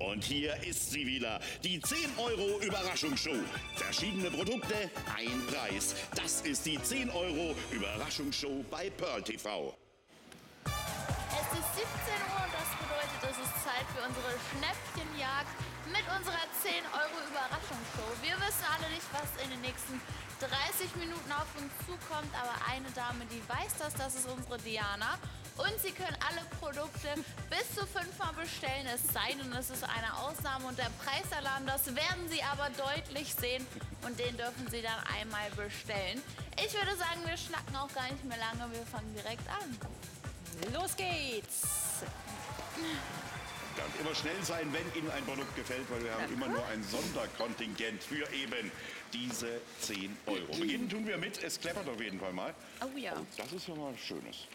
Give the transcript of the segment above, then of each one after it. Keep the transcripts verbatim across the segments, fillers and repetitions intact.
Und hier ist sie wieder, die zehn Euro Überraschungsshow. Verschiedene Produkte, ein Preis. Das ist die zehn Euro Überraschungsshow bei Pearl T V. Es ist siebzehn Uhr und das bedeutet, es ist Zeit für unsere Schnäppchenjagd mit unserer zehn Euro Überraschungsshow. Wir wissen alle nicht, was in den nächsten dreißig Minuten auf uns zukommt, aber eine Dame, die weiß das, das ist unsere Diana. Und Sie können alle Produkte bis zu fünfmal bestellen, es sei denn, es ist eine Ausnahme und der Preisalarm, das werden Sie aber deutlich sehen und den dürfen Sie dann einmal bestellen. Ich würde sagen, wir schnacken auch gar nicht mehr lange, wir fangen direkt an. Los geht's! Ja, und immer schnell sein, wenn Ihnen ein Produkt gefällt, weil wir haben immer nur ein Sonderkontingent für eben diese zehn Euro. Beginnen tun wir mit, es kleppert auf jeden Fall mal. Oh ja. Oh, das ist ja mal Schönes.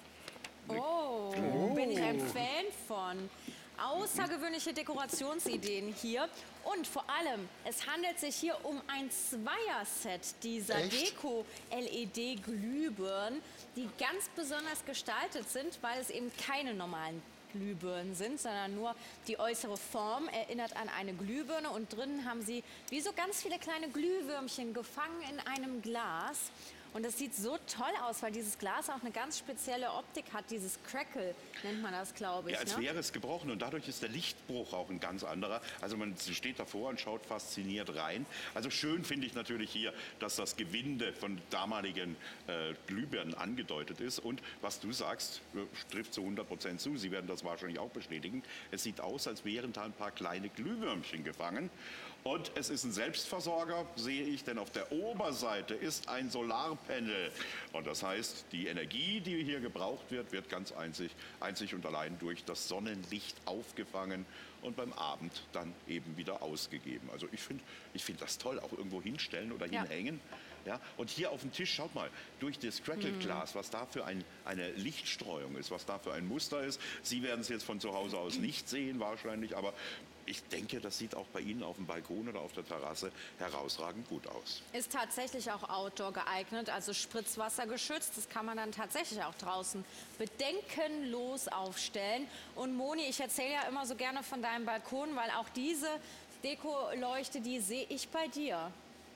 Oh, oh, bin ich ein Fan von. Außergewöhnliche Dekorationsideen hier. Und vor allem, es handelt sich hier um ein Zweierset dieser Deko-L E D-Glühbirnen, die ganz besonders gestaltet sind, weil es eben keine normalen Glühbirnen sind, sondern nur die äußere Form erinnert an eine Glühbirne. Und drinnen haben sie wie so ganz viele kleine Glühwürmchen gefangen in einem Glas. Und das sieht so toll aus, weil dieses Glas auch eine ganz spezielle Optik hat. Dieses Crackle nennt man das, glaube ich. Ja, als ne? wäre es gebrochen und dadurch ist der Lichtbruch auch ein ganz anderer. Also man steht davor und schaut fasziniert rein. Also schön finde ich natürlich hier, dass das Gewinde von damaligen äh, Glühbirnen angedeutet ist. Und was du sagst, trifft zu hundert Prozent zu. Sie werden das wahrscheinlich auch bestätigen. Es sieht aus, als wären da ein paar kleine Glühwürmchen gefangen. Und es ist ein Selbstversorger, sehe ich, denn auf der Oberseite ist ein Solarpanel. Und das heißt, die Energie, die hier gebraucht wird, wird ganz einzig, einzig und allein durch das Sonnenlicht aufgefangen und beim Abend dann eben wieder ausgegeben. Also ich finde ich find das toll, auch irgendwo hinstellen oder Ja. hinhängen. Ja, und hier auf dem Tisch, schaut mal, durch das Crackle-Glas, was da für ein, eine Lichtstreuung ist, was da für ein Muster ist. Sie werden es jetzt von zu Hause aus nicht sehen wahrscheinlich, aber ich denke, das sieht auch bei Ihnen auf dem Balkon oder auf der Terrasse herausragend gut aus. Ist tatsächlich auch outdoor geeignet, also Spritzwasser geschützt. Das kann man dann tatsächlich auch draußen bedenkenlos aufstellen. Und Moni, ich erzähle ja immer so gerne von deinem Balkon, weil auch diese Deko-Leuchte, die sehe ich bei dir.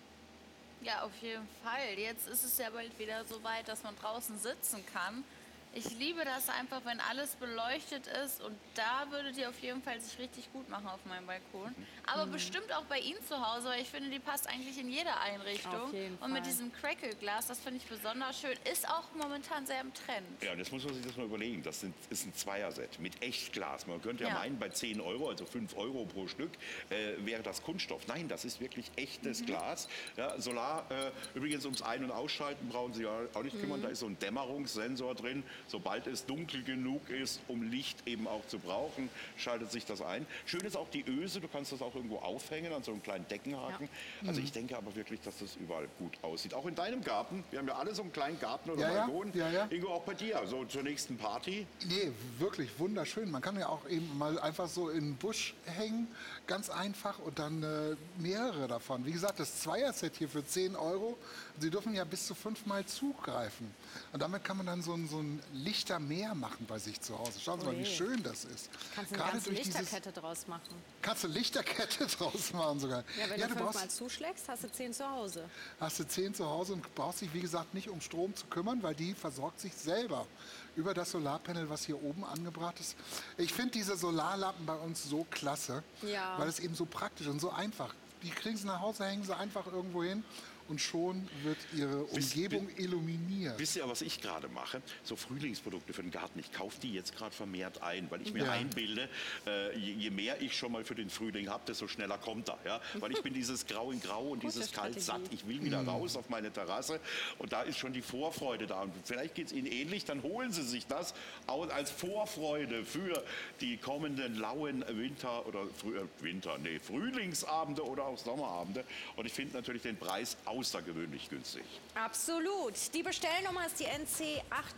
Ja, auf jeden Fall. Jetzt ist es ja bald wieder so weit, dass man draußen sitzen kann. Ich liebe das einfach, wenn alles beleuchtet ist und da würdet ihr auf jeden Fall sich richtig gut machen auf meinem Balkon. Aber mhm. bestimmt auch bei Ihnen zu Hause, weil ich finde, die passt eigentlich in jede Einrichtung. Auf jeden und mit Fall. diesem Crackle-Glas, das finde ich besonders schön, ist auch momentan sehr im Trend. Ja, und jetzt muss man sich das mal überlegen. Das sind, ist ein Zweierset mit Echtglas. Man könnte ja, ja. meinen, bei zehn Euro, also fünf Euro pro Stück, äh, wäre das Kunststoff. Nein, das ist wirklich echtes mhm. Glas. Ja, Solar, äh, übrigens ums Ein- und Ausschalten brauchen Sie auch nicht kümmern. Mhm. Da ist so ein Dämmerungssensor drin. Sobald es dunkel genug ist, um Licht eben auch zu brauchen, schaltet sich das ein. Schön ist auch die Öse, du kannst das auch irgendwo aufhängen an so einem kleinen Deckenhaken. Ja. Also ich denke aber wirklich, dass das überall gut aussieht. Auch in deinem Garten, wir haben ja alle so einen kleinen Garten oder ja, Balkon. Ja, ja. Ingo, auch bei dir, so zur nächsten Party? Nee, wirklich wunderschön. Man kann ja auch eben mal einfach so in den Busch hängen, ganz einfach und dann äh, mehrere davon. Wie gesagt, das Zweierset hier für zehn Euro, Sie dürfen ja bis zu fünfmal zugreifen. Und damit kann man dann so ein, so ein Lichter mehr machen bei sich zu Hause. Schauen Sie mal, wie schön das ist. Kannst du eine ganze Lichterkette draus machen. Kannst du Lichterkette draus machen sogar. Ja, wenn ja, du, du fünfmal zuschlägst, hast du zehn zu Hause. Hast du zehn zu Hause und brauchst dich, wie gesagt, nicht um Strom zu kümmern, weil die versorgt sich selber über das Solarpanel, was hier oben angebracht ist. Ich finde diese Solarlampen bei uns so klasse, ja. weil es eben so praktisch und so einfach. Die kriegen sie nach Hause, hängen sie einfach irgendwo hin. Und schon wird Ihre Umgebung wisst, illuminiert. Wisst ihr, was ich gerade mache? So Frühlingsprodukte für den Garten. Ich kaufe die jetzt gerade vermehrt ein, weil ich mir ja. einbilde, äh, je, je mehr ich schon mal für den Frühling habe, desto schneller kommt er. Ja? Weil ich bin dieses Grau in Grau und dieses Kalt satt. Ich will wieder mm. raus auf meine Terrasse und da ist schon die Vorfreude da. Und vielleicht geht es Ihnen ähnlich, dann holen Sie sich das als Vorfreude für die kommenden lauen Winter- oder Früh, äh, Winter, nee, Frühlingsabende oder auch Sommerabende. Und ich finde natürlich den Preis außergewöhnlich günstig. Absolut. Die Bestellnummer ist die N C acht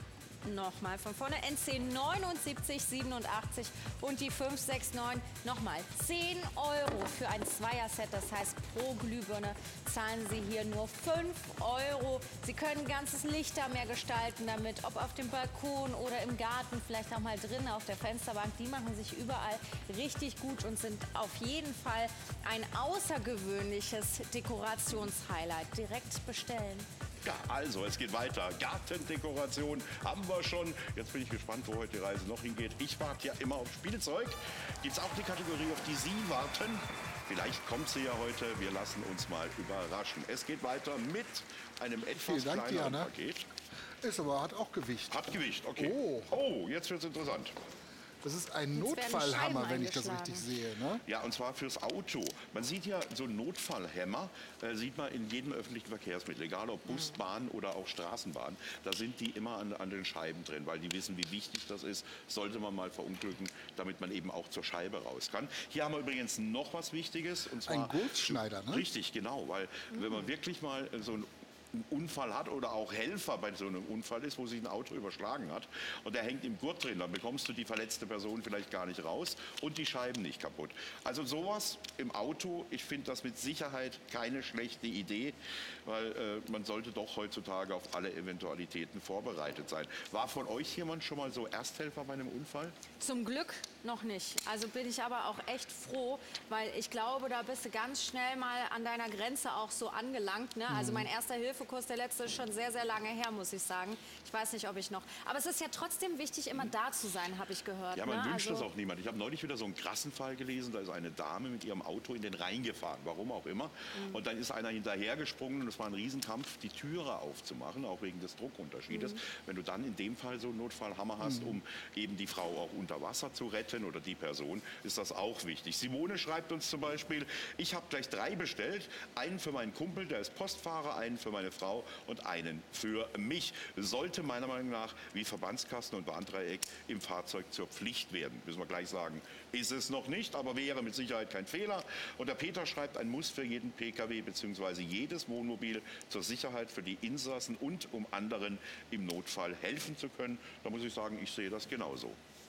Nochmal von vorne. N C neunundsiebzig siebenundachtzig und die fünf sechs neun. Nochmal zehn Euro für ein Zweierset. Das heißt, pro Glühbirne zahlen Sie hier nur fünf Euro. Sie können ein ganzes Lichtermeer gestalten damit, ob auf dem Balkon oder im Garten, vielleicht auch mal drinnen auf der Fensterbank. Die machen sich überall richtig gut und sind auf jeden Fall ein außergewöhnliches Dekorationshighlight. Direkt bestellen. Ja, also, es geht weiter. Gartendekoration haben wir schon. Jetzt bin ich gespannt, wo heute die Reise noch hingeht. Ich warte ja immer auf Spielzeug. Gibt es auch die Kategorie, auf die Sie warten? Vielleicht kommt sie ja heute. Wir lassen uns mal überraschen. Es geht weiter mit einem etwas Vielen Dank, kleineren Diana. Paket. Ist aber, hat auch Gewicht. Hat Gewicht, okay. Oh. Oh, jetzt wird es interessant. Das ist ein Jetzt werden Notfallhammer, Scheiben wenn ich das eingeschlagen. richtig sehe. Ne? Ja, und zwar fürs Auto. Man sieht ja, so einen Notfallhammer äh, sieht man in jedem öffentlichen Verkehrsmittel, egal ob Bus, Bahn oder auch Straßenbahn. Da sind die immer an, an den Scheiben drin, weil die wissen, wie wichtig das ist. Sollte man mal verunglücken, damit man eben auch zur Scheibe raus kann. Hier haben wir übrigens noch was Wichtiges. Und zwar, Ein Gurtschneider, ne? Richtig, genau. Weil wenn man wirklich mal so ein einen Unfall hat oder auch Helfer bei so einem Unfall ist, wo sich ein Auto überschlagen hat und der hängt im Gurt drin, dann bekommst du die verletzte Person vielleicht gar nicht raus und die Scheiben nicht kaputt. Also sowas im Auto, ich finde das mit Sicherheit keine schlechte Idee, weil äh, man sollte doch heutzutage auf alle Eventualitäten vorbereitet sein. War von euch jemand schon mal so Ersthelfer bei einem Unfall? Zum Glück noch nicht. Also bin ich aber auch echt froh, weil ich glaube, da bist du ganz schnell mal an deiner Grenze auch so angelangt. Ne? Also mein erster Hilfekurs, der letzte, ist schon sehr, sehr lange her, muss ich sagen. Ich weiß nicht, ob ich noch... Aber es ist ja trotzdem wichtig, immer da zu sein, habe ich gehört. Ja, man ne? wünscht also, es auch niemand. Ich habe neulich wieder so einen krassen Fall gelesen, da ist eine Dame mit ihrem Auto in den Rhein gefahren, warum auch immer. Mhm. Und dann ist einer hinterhergesprungen und es war ein Riesenkampf, die Türe aufzumachen, auch wegen des Druckunterschiedes. Mhm. Wenn du dann in dem Fall so einen Notfallhammer hast, mhm. um eben die Frau auch unter Wasser zu retten oder die Person, ist das auch wichtig. Simone schreibt uns zum Beispiel, ich habe gleich drei bestellt, einen für meinen Kumpel, der ist Postfahrer, einen für meine Frau und einen für mich. Sollte meiner Meinung nach wie Verbandskasten und Warndreieck im Fahrzeug zur Pflicht werden. Müssen wir gleich sagen, ist es noch nicht, aber wäre mit Sicherheit kein Fehler. Und der Peter schreibt, ein Muss für jeden P K W bzw. jedes Wohnmobil zur Sicherheit für die Insassen und um anderen im Notfall helfen zu können. Da muss ich sagen, ich sehe das genauso.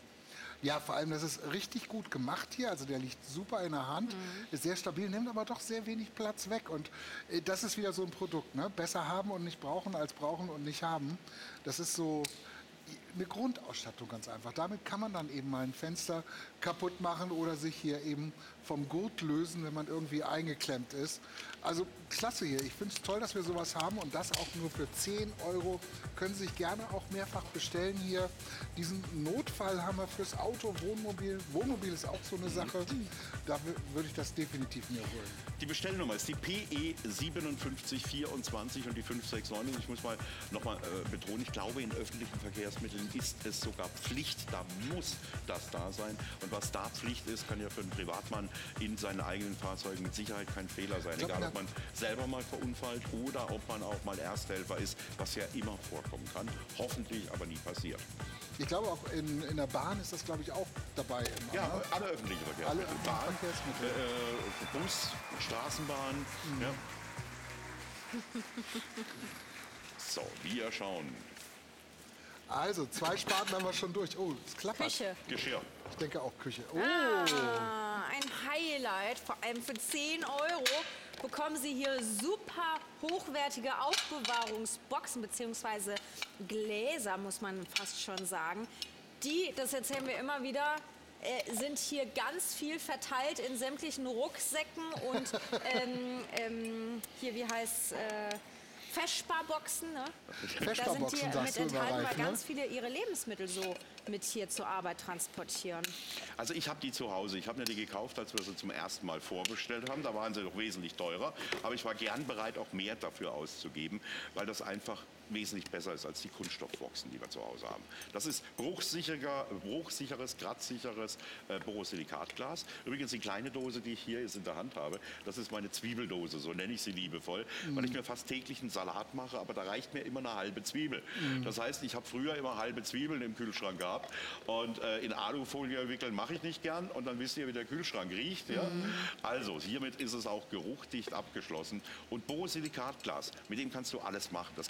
Ja, vor allem, das ist richtig gut gemacht hier. Also der liegt super in der Hand, mhm. ist sehr stabil, nimmt aber doch sehr wenig Platz weg. Und äh, das ist wieder so ein Produkt, ne? Besser haben und nicht brauchen als brauchen und nicht haben. Das ist so eine Grundausstattung ganz einfach. Damit kann man dann eben mal ein Fenster kaputt machen oder sich hier eben vom Gurt lösen, wenn man irgendwie eingeklemmt ist. Also klasse hier. Ich finde es toll, dass wir sowas haben und das auch nur für zehn Euro. Können Sie sich gerne auch mehrfach bestellen hier. Diesen Notfallhammer fürs Auto, Wohnmobil. Wohnmobil ist auch so eine Sache. Da würde ich das definitiv mir holen. Die Bestellnummer ist die P E siebenundfünfzig vierundzwanzig und die fünf sechs neun. Und ich muss mal noch mal äh, betonen, ich glaube, in öffentlichen Verkehrsmitteln ist es sogar Pflicht. Da muss das da sein. Und was da Pflicht ist, kann ja für einen Privatmann in seinen eigenen Fahrzeugen mit Sicherheit kein Fehler sein. Glaub, Egal, ob man selber mal verunfallt oder ob man auch mal Ersthelfer ist, was ja immer vorkommen kann. Hoffentlich aber nie passiert. Ich glaube, auch in, in der Bahn ist das, glaube ich, auch dabei. Immer, Ja, ne? alle öffentlichen Verkehrsmittel. Alle Bahn, Verkehrsmittel. äh, Bus, Straßenbahn. Mhm. Ja. So, wir schauen. Also, zwei Sparten haben wir schon durch. Oh, es klappert. Küche. Geschirr. Ich denke auch Küche. Oh, Ah, ein Highlight, vor allem für zehn Euro bekommen Sie hier super hochwertige Aufbewahrungsboxen bzw. Gläser, muss man fast schon sagen. Die, das erzählen wir immer wieder, äh, sind hier ganz viel verteilt in sämtlichen Rucksäcken und ähm, ähm, hier, wie heißt äh, Festsparboxen, ne? Da sind Festsparboxen, hier sagst mit du immer, enthalten, Ralf, weil ne? ganz viele ihre Lebensmittel so mit hier zur Arbeit transportieren. Also ich habe die zu Hause. Ich habe mir die gekauft, als wir sie zum ersten Mal vorbestellt haben. Da waren sie doch wesentlich teurer. Aber ich war gern bereit, auch mehr dafür auszugeben, weil das einfach wesentlich besser ist als die Kunststoffboxen, die wir zu Hause haben. Das ist bruchsicherer, bruchsicheres, kratzsicheres äh, Borosilikatglas. Übrigens die kleine Dose, die ich hier jetzt in der Hand habe, das ist meine Zwiebeldose, so nenne ich sie liebevoll, mhm. weil ich mir fast täglich einen Salat mache, aber da reicht mir immer eine halbe Zwiebel. Mhm. Das heißt, ich habe früher immer halbe Zwiebeln im Kühlschrank gehabt und äh, in Alufolie wickeln mache ich nicht gern und dann wisst ihr, wie der Kühlschrank riecht. Ja? Mhm. Also, hiermit ist es auch geruchdicht abgeschlossen und Borosilikatglas, mit dem kannst du alles machen. Das kannst du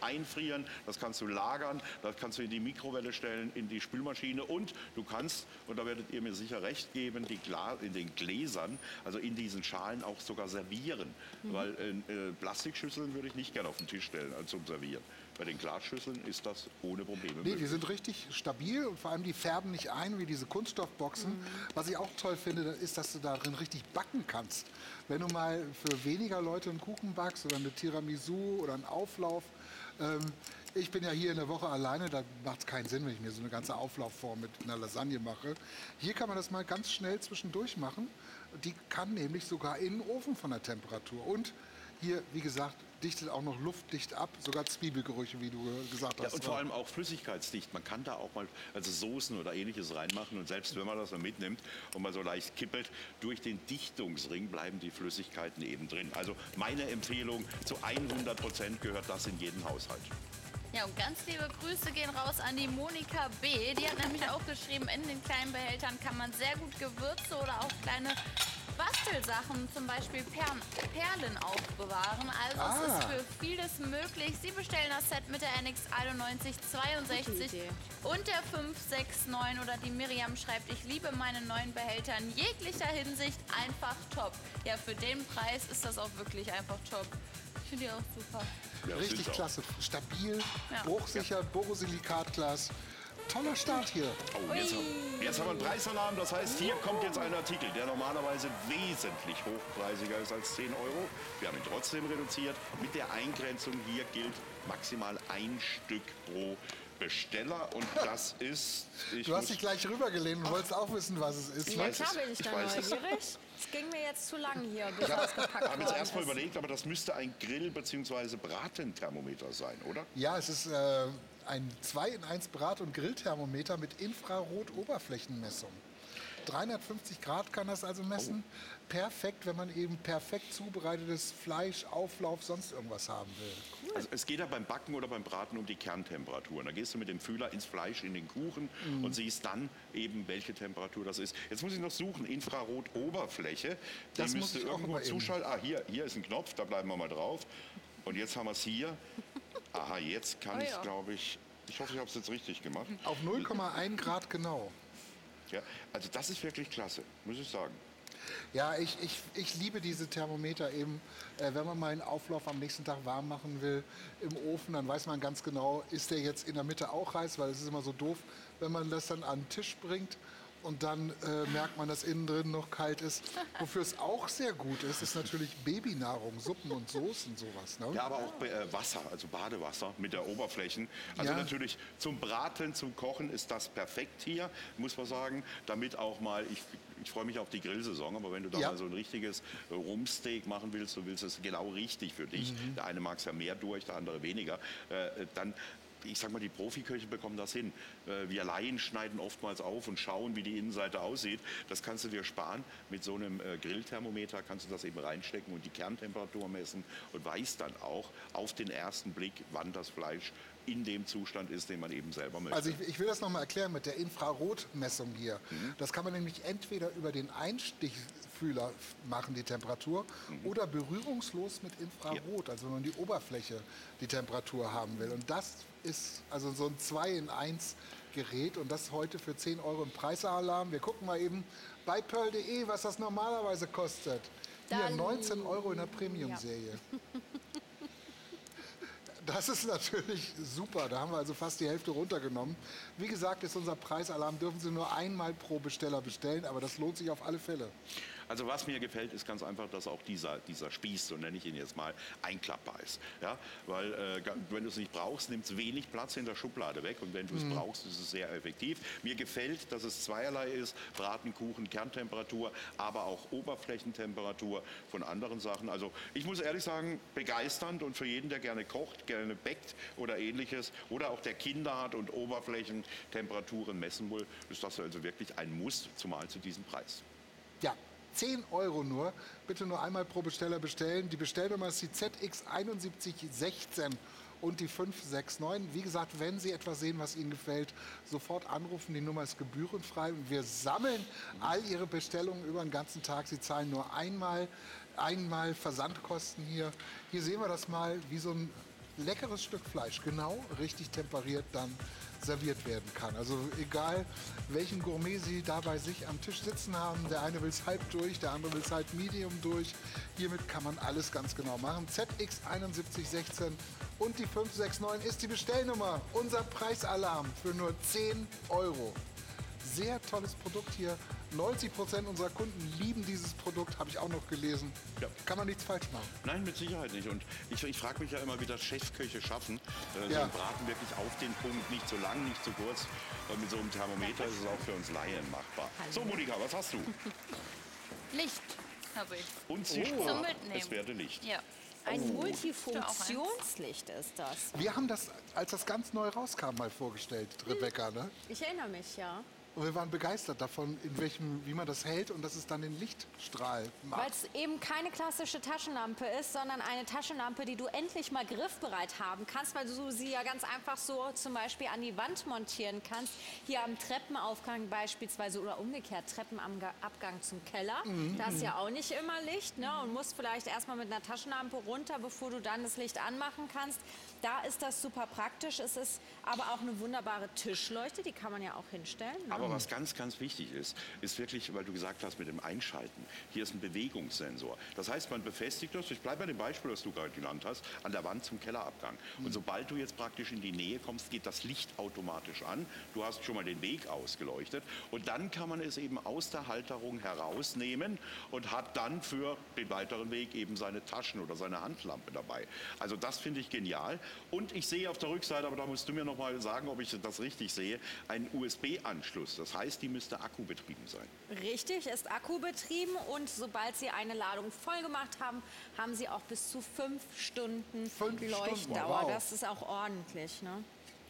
einfrieren, das kannst du lagern, das kannst du in die Mikrowelle stellen, in die Spülmaschine und du kannst, und da werdet ihr mir sicher recht geben, die Gla in den Gläsern, also in diesen Schalen auch sogar servieren. Mhm. Weil äh, Plastikschüsseln würde ich nicht gerne auf den Tisch stellen also zum Servieren. Bei den Glasschüsseln ist das ohne Probleme Nee, möglich. die sind richtig stabil und vor allem die färben nicht ein wie diese Kunststoffboxen. Mhm. Was ich auch toll finde, ist, dass du darin richtig backen kannst. Wenn du mal für weniger Leute einen Kuchen backst oder eine Tiramisu oder einen Auflauf. Ähm, ich bin ja hier in der Woche alleine, da macht es keinen Sinn, wenn ich mir so eine ganze Auflaufform mit einer Lasagne mache. Hier kann man das mal ganz schnell zwischendurch machen. Die kann nämlich sogar in den Ofen von der Temperatur. Und hier, wie gesagt, dichtet auch noch luftdicht ab, sogar Zwiebelgerüche, wie du gesagt hast. Ja, und vor allem auch flüssigkeitsdicht. Man kann da auch mal also Soßen oder ähnliches reinmachen und selbst wenn man das dann mitnimmt und mal so leicht kippelt, durch den Dichtungsring bleiben die Flüssigkeiten eben drin. Also meine Empfehlung, zu hundert Prozent gehört das in jeden Haushalt. Ja, und ganz liebe Grüße gehen raus an die Monika B. Die hat nämlich auch geschrieben, in den kleinen Behältern kann man sehr gut Gewürze oder auch kleine Bastelsachen, zum Beispiel Perlen, Perlen aufbewahren. Also Ah. es ist für vieles möglich. Sie bestellen das Set mit der N X einundneunzig zweiundsechzig und der fünf sechs neun oder die Miriam schreibt, ich liebe meine neuen Behälter in jeglicher Hinsicht, einfach top. Ja, für den Preis ist das auch wirklich einfach top. Ich finde die auch super. Ja, Richtig sind's auch. klasse, stabil, Ja. bruchsicher, Borosilikatglas. Toller Start hier. Oh, jetzt, haben, jetzt haben wir einen Preisalarm, das heißt, hier kommt jetzt ein Artikel, der normalerweise wesentlich hochpreisiger ist als zehn Euro. Wir haben ihn trotzdem reduziert. Mit der Eingrenzung hier gilt maximal ein Stück pro Besteller und das ist... Ich Du hast muss- dich gleich rübergelehnt und wolltest auch wissen, was es ist. Ja, weiß klar es. bin ich Ich da weiß es. neugierig. Es ging mir jetzt zu lang hier, bis Ich ausgepackt habe jetzt worden erstmal ist. überlegt, aber das müsste ein Grill- bzw. Bratenthermometer sein, oder? Ja, es ist äh, ein zwei in eins Brat- und Grillthermometer mit Infrarot-Oberflächenmessung. dreihundertfünfzig Grad kann das also messen. Perfekt, wenn man eben perfekt zubereitetes Fleisch, Auflauf, sonst irgendwas haben will. Also es geht ja beim Backen oder beim Braten um die Kerntemperatur. Da gehst du mit dem Fühler ins Fleisch, in den Kuchen Mhm. und siehst dann eben, welche Temperatur das ist. Jetzt muss ich noch suchen, Infrarot-Oberfläche. Die Das muss müsste ich auch irgendwo mal eben. zuschalten. Ah, hier, hier ist ein Knopf, da bleiben wir mal drauf. Und jetzt haben wir es hier. Aha, jetzt kann Oh ich, ja. glaube ich, ich hoffe, ich habe es jetzt richtig gemacht. Auf null Komma eins Grad genau. Ja, also das ist wirklich klasse, muss ich sagen. Ja, ich, ich, ich liebe diese Thermometer eben, äh, wenn man mal einen Auflauf am nächsten Tag warm machen will im Ofen, dann weiß man ganz genau, ist der jetzt in der Mitte auch heiß, weil es ist immer so doof, wenn man das dann an den Tisch bringt und dann äh, merkt man, dass innen drin noch kalt ist. Wofür es auch sehr gut ist, ist natürlich Babynahrung, Suppen und Soßen, sowas. Ne? Ja, aber auch äh, Wasser, also Badewasser mit der Oberflächen. Also Ja. natürlich zum Braten, zum Kochen ist das perfekt hier, muss man sagen. Damit auch mal, ich, ich freue mich auf die Grillsaison, aber wenn du da Ja. mal so ein richtiges äh, Rumpsteak machen willst, du willst es genau richtig für dich. Mhm. Der eine mag es ja mehr durch, der andere weniger. Äh, dann ich sag mal, die Profiköche bekommen das hin. Äh, Wir Laien schneiden oftmals auf und schauen, wie die Innenseite aussieht. Das kannst du dir sparen. Mit so einem äh, Grillthermometer kannst du das eben reinstecken und die Kerntemperatur messen und weißt dann auch auf den ersten Blick, wann das Fleisch in dem Zustand ist, den man eben selber möchte. Also ich, ich will das nochmal erklären mit der Infrarotmessung hier. Das kann man nämlich entweder über den Einstichfühler machen, die Temperatur, oder berührungslos mit Infrarot, also wenn man die Oberfläche, die Temperatur haben will. Und das ist also so ein zwei in eins Gerät und das heute für zehn Euro im Preisalarm. Wir gucken mal eben bei pearl punkt de, was das normalerweise kostet. Hier Dann- neunzehn Euro in der Premium-Serie. Das ist natürlich super. Da haben wir also fast die Hälfte runtergenommen. Wie gesagt, ist unser Preisalarm. Dürfen Sie nur einmal pro Besteller bestellen, aber das lohnt sich auf alle Fälle. Also was mir gefällt, ist ganz einfach, dass auch dieser, dieser Spieß, so nenne ich ihn jetzt mal, einklappbar ist. Ja? Weil äh, ga- wenn du es nicht brauchst, nimmt es wenig Platz in der Schublade weg und wenn du es brauchst, ist es sehr effektiv. Mir gefällt, dass es zweierlei ist, Braten, Kuchen, Kerntemperatur, aber auch Oberflächentemperatur von anderen Sachen. Also ich muss ehrlich sagen, begeisternd und für jeden, der gerne kocht, gerne backt oder ähnliches oder auch der Kinder hat und Oberflächentemperaturen messen will, ist das also wirklich ein Muss, zumal zu diesem Preis. Ja, zehn Euro nur. Bitte nur einmal pro Besteller bestellen. Die Bestellnummer ist die Z X eins sieben eins sechs und die fünf sechs neun. Wie gesagt, wenn Sie etwas sehen, was Ihnen gefällt, sofort anrufen. Die Nummer ist gebührenfrei. Und wir sammeln all Ihre Bestellungen über den ganzen Tag. Sie zahlen nur einmal, einmal Versandkosten hier. Hier sehen wir das mal, wie so ein leckeres Stück Fleisch, genau richtig temperiert dann serviert werden kann. Also egal, welchen Gourmet Sie da bei sich am Tisch sitzen haben, der eine will es halb durch, der andere will es halb medium durch. Hiermit kann man alles ganz genau machen. Z X eins eins eins sechs und die fünf sechs neun ist die Bestellnummer. Unser Preisalarm für nur zehn Euro. Sehr tolles Produkt hier. neunzig Prozent unserer Kunden lieben dieses Produkt, habe ich auch noch gelesen. Ja. Kann man nichts falsch machen. Nein, mit Sicherheit nicht. Und ich, ich frage mich ja immer, wie das Chefköche schaffen, äh, so Ja. einen Braten wirklich auf den Punkt, nicht zu lang, nicht zu kurz. Und mit so einem Thermometer ist es auch für uns Laien machbar. So, Monika, was hast du? Licht habe ich. Und sie Zum sprach, Mitnehmen. es werde Licht. Ja. Ein Oh. Multifunktionslicht ist das. Wir haben das, als das ganz neu rauskam, mal vorgestellt, Rebecca. Ne? Ich erinnere mich, ja. Und wir waren begeistert davon, in welchem, wie man das hält und dass es dann den Lichtstrahl Weil macht. es eben keine klassische Taschenlampe ist, sondern eine Taschenlampe, die du endlich mal griffbereit haben kannst, weil du sie ja ganz einfach so zum Beispiel an die Wand montieren kannst. Hier am Treppenaufgang beispielsweise oder umgekehrt, Treppenabgang zum Keller. Da ist ja auch nicht immer Licht, ne? Und musst vielleicht erstmal mit einer Taschenlampe runter, bevor du dann das Licht anmachen kannst. Da ist das super praktisch. Es ist aber auch eine wunderbare Tischleuchte, die kann man ja auch hinstellen. Ne? Aber was ganz, ganz wichtig ist, ist wirklich, weil du gesagt hast, mit dem Einschalten. Hier ist ein Bewegungssensor. Das heißt, man befestigt das, ich bleibe bei dem Beispiel, das du gerade genannt hast, an der Wand zum Kellerabgang. Und sobald du jetzt praktisch in die Nähe kommst, geht das Licht automatisch an. Du hast schon mal den Weg ausgeleuchtet. Und dann kann man es eben aus der Halterung herausnehmen und hat dann für den weiteren Weg eben seine Taschen- oder seine Handlampe dabei. Also das finde ich genial. Und ich sehe auf der Rückseite, aber da musst du mir noch mal sagen, ob ich das richtig sehe, einen U S B-Anschluss. Das heißt, die müsste akkubetrieben sein. Richtig, ist akkubetrieben und sobald Sie eine Ladung voll gemacht haben, haben Sie auch bis zu fünf Stunden Fünf Leuchtdauer. Stunden, wow. Das ist auch ordentlich, ne?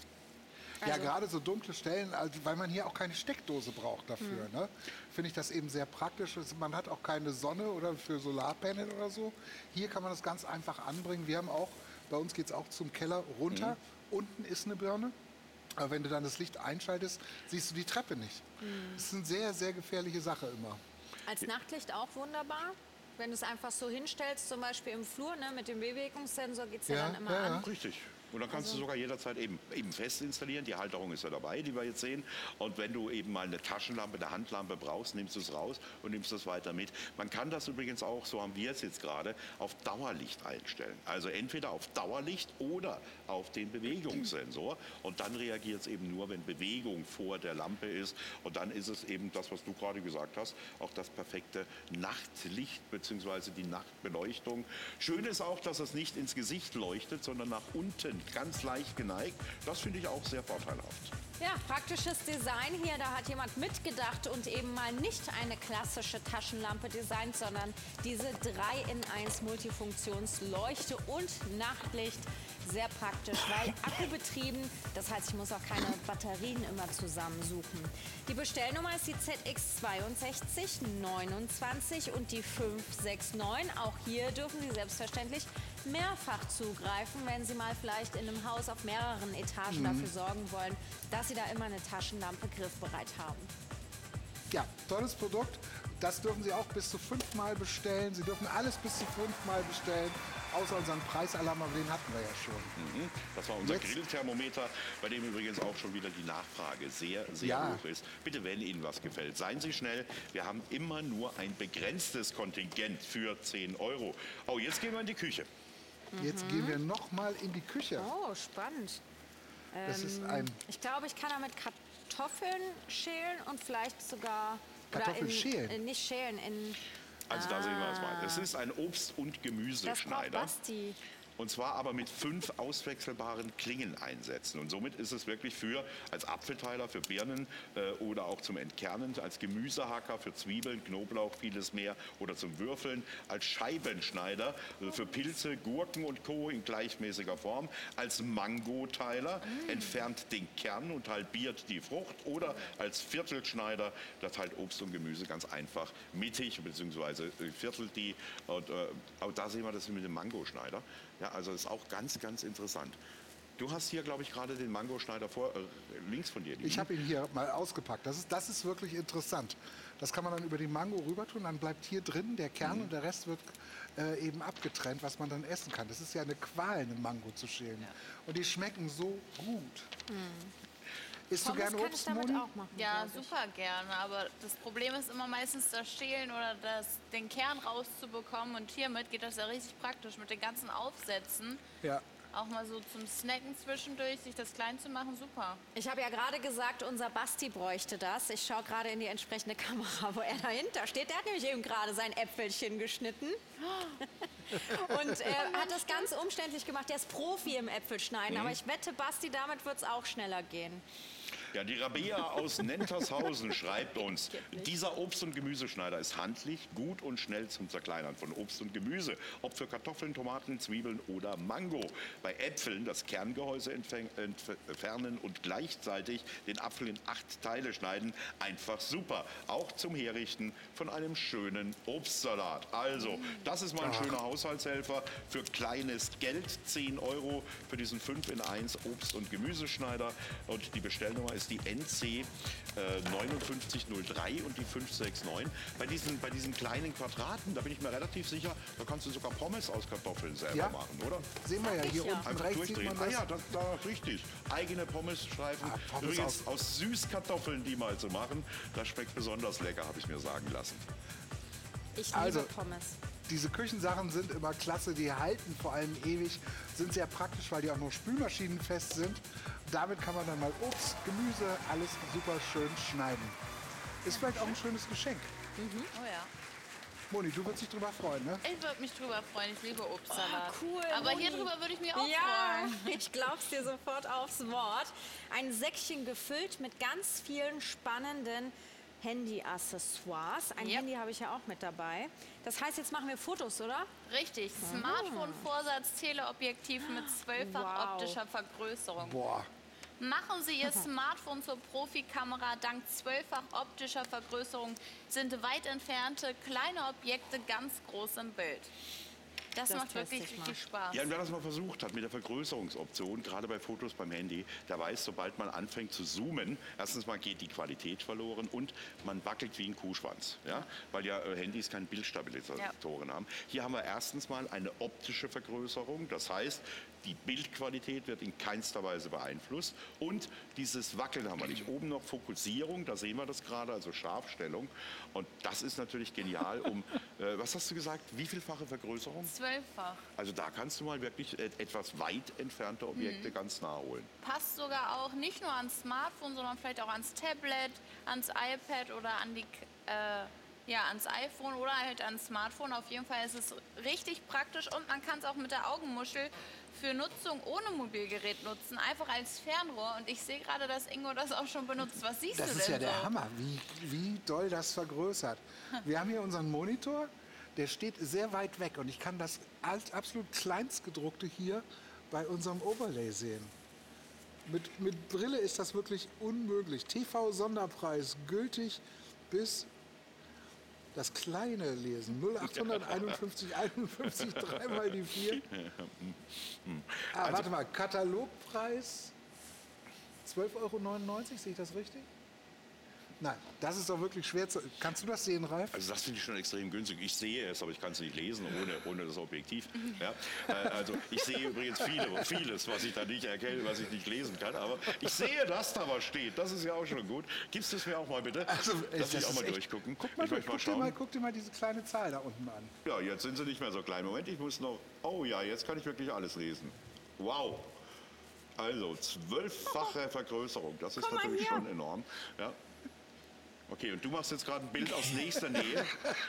Ja, Also- gerade so dunkle Stellen, also, weil man hier auch keine Steckdose braucht dafür, ne? Finde ich das eben sehr praktisch. Es- Man hat auch keine Sonne oder für Solarpanel oder so. Hier kann man das ganz einfach anbringen. Wir haben auch, bei uns geht es auch zum Keller runter. Unten ist eine Birne. Aber wenn du dann das Licht einschaltest, siehst du die Treppe nicht. Das ist eine sehr, sehr gefährliche Sache immer. Als Nachtlicht auch wunderbar. Wenn du es einfach so hinstellst, zum Beispiel im Flur, ne, mit dem Bewegungssensor geht es ja, Ja, dann immer ja, ja. an. Richtig. Und dann kannst du sogar jederzeit eben, eben fest installieren. Die Halterung ist ja dabei, die wir jetzt sehen. Und wenn du eben mal eine Taschenlampe, eine Handlampe brauchst, nimmst du es raus und nimmst es weiter mit. Man kann das übrigens auch, so haben wir es jetzt gerade, auf Dauerlicht einstellen. Also entweder auf Dauerlicht oder auf den Bewegungssensor. Und dann reagiert es eben nur, wenn Bewegung vor der Lampe ist. Und dann ist es eben das, was du gerade gesagt hast, auch das perfekte Nachtlicht bzw. die Nachtbeleuchtung. Schön ist auch, dass es nicht ins Gesicht leuchtet, sondern nach unten, ganz leicht geneigt. Das finde ich auch sehr vorteilhaft. Ja, praktisches Design hier. Da hat jemand mitgedacht und eben mal nicht eine klassische Taschenlampe designt, sondern diese drei in eins Multifunktionsleuchte und Nachtlicht. Sehr praktisch, weil akkubetrieben. Das heißt, ich muss auch keine Batterien immer zusammensuchen. Die Bestellnummer ist die Z X sechs zwei neunundzwanzig und die fünf sechs neun. Auch hier dürfen Sie selbstverständlich mehrfach zugreifen, wenn Sie mal vielleicht in einem Haus auf mehreren Etagen dafür sorgen wollen, dass Sie da immer eine Taschenlampe griffbereit haben. Ja, tolles Produkt. Das dürfen Sie auch bis zu fünfmal bestellen. Sie dürfen alles bis zu fünfmal bestellen, außer unseren Preisalarm, aber den hatten wir ja schon. Mhm. Das war unser Jetzt- Grillthermometer, bei dem übrigens auch schon wieder die Nachfrage sehr, sehr Ja. hoch ist. Bitte, wenn Ihnen was gefällt, seien Sie schnell. Wir haben immer nur ein begrenztes Kontingent für zehn Euro. Oh, jetzt gehen wir in die Küche. Jetzt gehen wir noch mal in die Küche. Oh, spannend. Das ist ein Ich glaube, ich kann damit Kartoffeln schälen und vielleicht sogar... Kartoffeln oder in, schälen? äh, nicht schälen, in... Also da sehen wir es mal. Es ist ein Obst- und Das braucht Gemüseschneider. Basti. Und zwar aber mit fünf auswechselbaren Klingeneinsätzen. Und somit ist es wirklich für als Apfelteiler für Birnen äh, oder auch zum Entkernen, als Gemüsehacker für Zwiebeln, Knoblauch, vieles mehr oder zum Würfeln, als Scheibenschneider äh, für Pilze, Gurken und Co. in gleichmäßiger Form, als Mangoteiler, entfernt den Kern und halbiert die Frucht oder als Viertelschneider, das halt Obst und Gemüse ganz einfach mittig bzw. viertelt die. Und, äh, auch da sehen wir das mit dem Mangoschneider. Ja, also ist auch ganz, ganz interessant. Du hast hier, glaube ich, gerade den Mangoschneider vor, äh, links von dir liegen. Ich habe ihn hier mal ausgepackt. Das ist, das ist wirklich interessant. Das kann man dann über die Mango rüber tun, dann bleibt hier drin der Kern mhm. und der Rest wird äh, eben abgetrennt, was man dann essen kann. Das ist ja eine Qual, eine Mango zu schälen. Ja. Und die schmecken so gut. Mhm. Isst du gerne Obst, Moni? Auch machen, ja, super gerne. Aber das Problem ist immer meistens das Schälen oder das, den Kern rauszubekommen. Und hiermit geht das ja richtig praktisch mit den ganzen Aufsätzen. Ja. Auch mal so zum Snacken zwischendurch, sich das klein zu machen, super. Ich habe ja gerade gesagt, unser Basti bräuchte das. Ich schaue gerade in die entsprechende Kamera, wo er dahinter steht. Der hat nämlich eben gerade sein Äpfelchen geschnitten. Und er hat das ganz umständlich gemacht. Der ist Profi im Äpfelschneiden. Mhm. Aber ich wette, Basti, damit wird es auch schneller gehen. Ja, die Rabea aus Nentershausen schreibt uns, dieser Obst- und Gemüseschneider ist handlich, gut und schnell zum Zerkleinern von Obst und Gemüse. Ob für Kartoffeln, Tomaten, Zwiebeln oder Mango. Bei Äpfeln das Kerngehäuse entfernen und gleichzeitig den Apfel in acht Teile schneiden. Einfach super. Auch zum Herrichten von einem schönen Obstsalat. Also, das ist mal ein schöner Haushaltshelfer für kleines Geld. zehn Euro für diesen fünf in eins Obst- und Gemüseschneider. Und die Bestellnummer ist die N C äh, neunundfünfzig null drei und die fünf sechs neun. Bei diesen, bei diesen kleinen Quadraten, da bin ich mir relativ sicher, da kannst du sogar Pommes aus Kartoffeln selber ja. machen, oder? Sehen wir ja hier ja. unten Einfach rechts sieht durchdrehen. man das. Ah ja, das, das richtig. Eigene Pommesstreifen. Ah, Pommes Übrigens aus, aus Süßkartoffeln, die mal zu machen. Das schmeckt besonders lecker, habe ich mir sagen lassen. Ich liebe Also, Pommes. Diese Küchensachen sind immer klasse, die halten vor allem ewig, sind sehr praktisch, weil die auch noch spülmaschinenfest sind. Damit kann man dann mal Obst, Gemüse, alles super schön schneiden. Ist vielleicht auch ein schönes Geschenk. Mhm. Oh ja. Moni, du würdest dich drüber freuen, ne? Ich würde mich drüber freuen, ich liebe Obstsalat. Oh, cool, aber Moni. hier drüber würde ich mich auch Ja, freuen. ich glaub's dir sofort aufs Wort. Ein Säckchen gefüllt mit ganz vielen spannenden Handy-Accessoires. Ein Yep. Handy habe ich ja auch mit dabei. Das heißt, jetzt machen wir Fotos, oder? Richtig, Smartphone-Vorsatz, Teleobjektiv mit zwölffach Wow. optischer Vergrößerung. Boah. Machen Sie Ihr Smartphone zur Profikamera. Dank zwölffach optischer Vergrößerung sind weit entfernte kleine Objekte ganz groß im Bild. Das, Das macht teste wirklich ich mal. richtig Spaß. Ja, und wer das mal versucht hat mit der Vergrößerungsoption, gerade bei Fotos beim Handy, der weiß, sobald man anfängt zu zoomen, erstens mal geht die Qualität verloren und man wackelt wie ein Kuhschwanz, ja? Weil ja äh, Handys keine Bildstabilisatoren ja. haben. Hier haben wir erstens mal eine optische Vergrößerung, das heißt, die Bildqualität wird in keinster Weise beeinflusst und dieses Wackeln haben wir nicht. Oben noch Fokussierung, da sehen wir das gerade, also Scharfstellung. Und das ist natürlich genial, um, äh, was hast du gesagt, wie vielfache Vergrößerung? Zwölffach. Also da kannst du mal wirklich äh, etwas weit entfernte Objekte mhm. ganz nah holen. Passt sogar auch nicht nur ans Smartphone, sondern vielleicht auch ans Tablet, ans iPad oder an die, äh, ja, ans iPhone oder halt ans Smartphone. Auf jeden Fall ist es richtig praktisch und man kann es auch mit der Augenmuschel für Nutzung ohne Mobilgerät nutzen, einfach als Fernrohr. Und ich sehe gerade, dass Ingo das auch schon benutzt. Was siehst Das du denn ist ja der so? Hammer, wie, wie doll das vergrößert. Wir haben hier unseren Monitor, der steht sehr weit weg und ich kann das als absolut kleinstgedruckte hier bei unserem Overlay sehen. Mit, mit Brille ist das wirklich unmöglich. T V-Sonderpreis gültig bis das kleine Lesen. null acht einundfünfzig einundfünfzig, dreimal die vier. Ah, Also, warte mal, Katalogpreis zwölf Euro neunundneunzig, sehe ich das richtig? Nein, das ist doch wirklich schwer zu... Kannst du das sehen, Ralf? Also das finde ich schon extrem günstig. Ich sehe es, aber ich kann es nicht lesen ohne, ohne das Objektiv. Ja? Äh, also ich sehe übrigens viele, vieles, was ich da nicht erkenne, was ich nicht lesen kann. Aber ich sehe, dass da was steht. Das ist ja auch schon gut. Gibst du es mir auch mal bitte? Also, Lass mich das auch mal ist echt- durchgucken. Guck mal, ich möchte guck, mal dir schauen. mal, guck dir mal diese kleine Zahl da unten an. Ja, jetzt sind sie nicht mehr so klein. Moment, ich muss noch... Oh ja, jetzt kann ich wirklich alles lesen. Wow. Also zwölffache Vergrößerung. Das ist Komm mal natürlich her. schon enorm. Ja. Okay, und du machst jetzt gerade ein Bild aus nächster Nähe.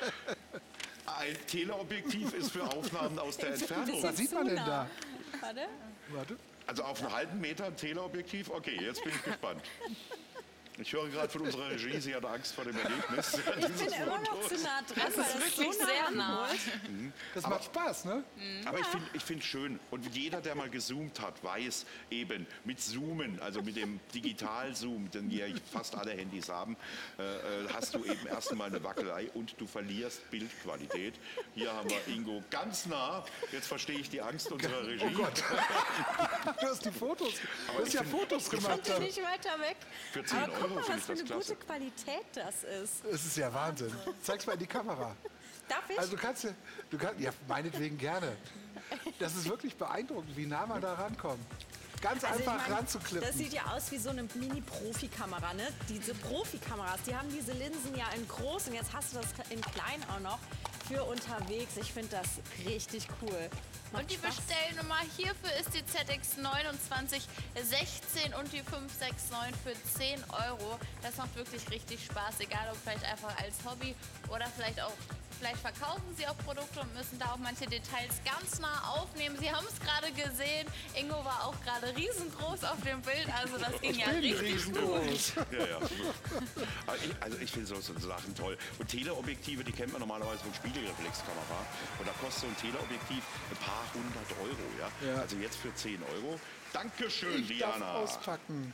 Ein Teleobjektiv ist für Aufnahmen aus der Entfernung. Was sieht man denn da? Warte. Warte. Also auf einen halben Meter ein Teleobjektiv? Okay, jetzt bin ich gespannt. Ich höre gerade von unserer Regie, sie hat Angst vor dem Erlebnis. Ich bin immer noch zu nah dran, Das weil ist das wirklich so nah sehr nah. ranholt. Das macht Spaß, ne? Aber ich finde ich find schön, und jeder, der mal gezoomt hat, weiß eben, mit Zoomen, also mit dem Digital-Zoom, den ja fast alle Handys haben, äh, äh, hast du eben erst einmal eine Wackelei und du verlierst Bildqualität. Hier haben wir Ingo ganz nah. Jetzt verstehe ich die Angst unserer Regie. Oh Gott. Du hast die Fotos. Du hast ja Fotos gemacht. Kommt ihr nicht weiter weg? Für zehn Aber guck Euro mal, finde was ich für das eine klasse. gute Qualität das ist. Es ist ja Wahnsinn. Zeig's mal in die Kamera. Darf ich? Also du kannst, ja- du kannst, ja, meinetwegen gerne. Das ist wirklich beeindruckend, wie nah man da rankommt. Ganz Also ich einfach meine, ranzuklippen. das sieht ja aus wie so eine Mini-Profi-Kamera, ne? Diese Profikameras, die haben diese Linsen ja in groß und jetzt hast du das in klein auch noch für unterwegs. Ich finde das richtig cool. Macht Und die Spaß. Bestellnummer hierfür ist die Z X neunundzwanzig sechzehn und die fünf sechs neun für zehn Euro. Das macht wirklich richtig Spaß, egal ob vielleicht einfach als Hobby oder vielleicht auch, vielleicht verkaufen Sie auch Produkte und müssen da auch manche Details ganz nah aufnehmen. Sie haben es gerade gesehen, Ingo war auch gerade riesengroß auf dem Bild, also das ging ja bin richtig riesengroß. Ja, ja. Also ich, also ich finde so, so Sachen toll. Und Teleobjektive, die kennt man normalerweise von Spiegelreflexkamera. Und da kostet so ein Teleobjektiv ein paar hundert Euro. Ja? Ja. Also jetzt für zehn Euro. Dankeschön, Ich darf Diana. auspacken.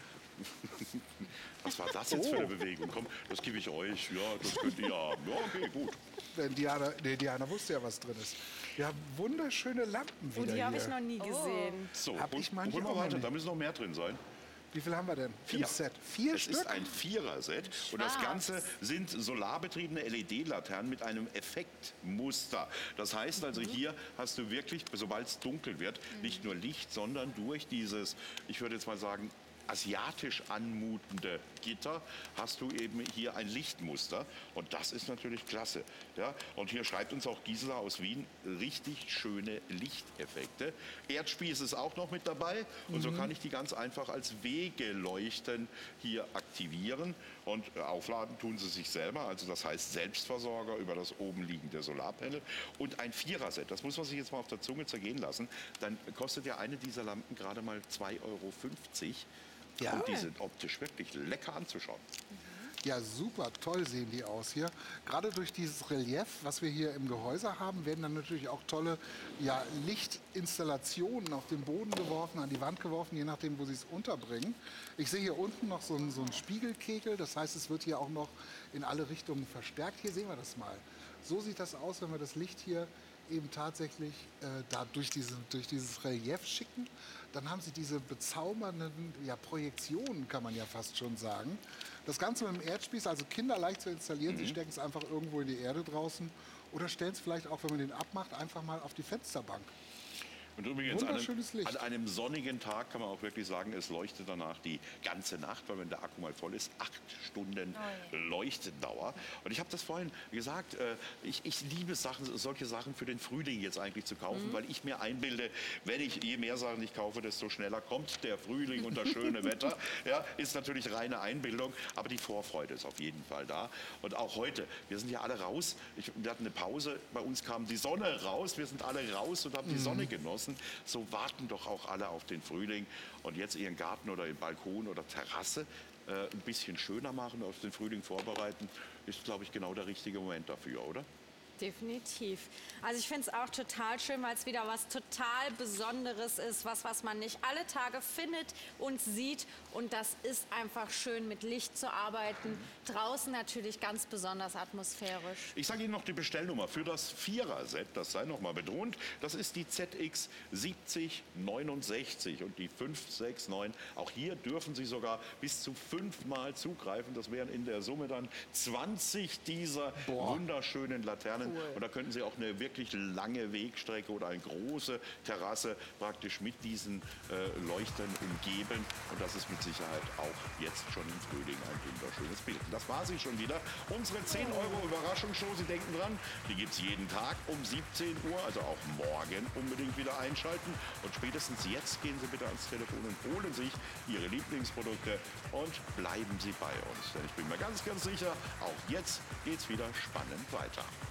Was war das jetzt für eine Bewegung? Komm, das gebe ich euch. Ja, das könnt ihr haben. Ja, okay, gut. Denn Diana, nee, Diana wusste ja, was drin ist. Wir haben wunderschöne Lampen Oh, wieder die habe ich hier. noch nie gesehen. So, Hab und, ich manche holen wir auch noch weiter. nicht. Da müssen noch mehr drin sein. Wie viel haben wir denn Vier. im Set? Vier Es Stück? ist ein Vierer-Set und das Schwarz. Ganze sind solarbetriebene L E D-Laternen mit einem Effektmuster. Das heißt also, hier hast du wirklich, sobald es dunkel wird, nicht nur Licht, sondern durch dieses, ich würde jetzt mal sagen, asiatisch anmutende Gitter hast du eben hier ein Lichtmuster und das ist natürlich klasse. Ja? Und hier schreibt uns auch Gisela aus Wien, richtig schöne Lichteffekte. Erdspieß ist auch noch mit dabei und so kann ich die ganz einfach als Wegeleuchten hier aktivieren und aufladen tun sie sich selber, also das heißt Selbstversorger über das oben liegende Solarpanel und ein Vierer-Set, das muss man sich jetzt mal auf der Zunge zergehen lassen, dann kostet ja eine dieser Lampen gerade mal zwei Euro fünfzig. Ja. Und die sind optisch wirklich lecker anzuschauen. Ja, super, toll sehen die aus hier. Gerade durch dieses Relief, was wir hier im Gehäuse haben, werden dann natürlich auch tolle ja, Lichtinstallationen auf den Boden geworfen, an die Wand geworfen, je nachdem, wo sie es unterbringen. Ich sehe hier unten noch so einen, so einen Spiegelkegel, das heißt, es wird hier auch noch in alle Richtungen verstärkt. Hier sehen wir das mal. So sieht das aus, wenn wir das Licht hier eben tatsächlich äh, da durch, diese, durch dieses Relief schicken. Dann haben sie diese bezaubernden ja, Projektionen, kann man ja fast schon sagen. Das Ganze mit dem Erdspieß, also kinderleicht zu installieren. Mhm. Sie stecken es einfach irgendwo in die Erde draußen oder stellen es vielleicht auch, wenn man den abmacht, einfach mal auf die Fensterbank. Und übrigens an einem, Wunderschönes Licht. an einem sonnigen Tag kann man auch wirklich sagen, es leuchtet danach die ganze Nacht, weil wenn der Akku mal voll ist, acht Stunden Leuchtdauer. Und ich habe das vorhin gesagt, äh, ich, ich liebe Sachen, solche Sachen für den Frühling jetzt eigentlich zu kaufen, weil ich mir einbilde, wenn ich je mehr Sachen ich kaufe, desto schneller kommt der Frühling und das schöne Wetter. Ja, ist natürlich reine Einbildung, aber die Vorfreude ist auf jeden Fall da. Und auch heute, wir sind ja alle raus. Ich, wir hatten eine Pause, bei uns kam die Sonne raus, wir sind alle raus und haben die Sonne genossen. So warten doch auch alle auf den Frühling und jetzt ihren Garten oder ihren Balkon oder Terrasse äh, ein bisschen schöner machen, auf den Frühling vorbereiten, ist, glaube ich, genau der richtige Moment dafür, oder? Definitiv. Also ich finde es auch total schön, weil es wieder was total Besonderes ist, was, was man nicht alle Tage findet und sieht. Und das ist einfach schön, mit Licht zu arbeiten. Draußen natürlich ganz besonders atmosphärisch. Ich sage Ihnen noch die Bestellnummer für das Vierer-Set, das sei noch mal betont. Das ist die Z X siebzig neunundsechzig und die fünf sechs neun. Auch hier dürfen Sie sogar bis zu fünfmal zugreifen. Das wären in der Summe dann zwanzig dieser Boah. wunderschönen Laternen. Und da könnten Sie auch eine wirklich lange Wegstrecke oder eine große Terrasse praktisch mit diesen äh, Leuchtern umgeben. Und das ist mit Sicherheit auch jetzt schon im Frühling ein wunderschönes Bild. Und das war sie schon wieder. Unsere zehn Euro Überraschungsshow, Sie denken dran, die gibt es jeden Tag um siebzehn Uhr, also auch morgen unbedingt wieder einschalten. Und spätestens jetzt gehen Sie bitte ans Telefon und holen sich Ihre Lieblingsprodukte und bleiben Sie bei uns. Denn ich bin mir ganz, ganz sicher, auch jetzt geht es wieder spannend weiter.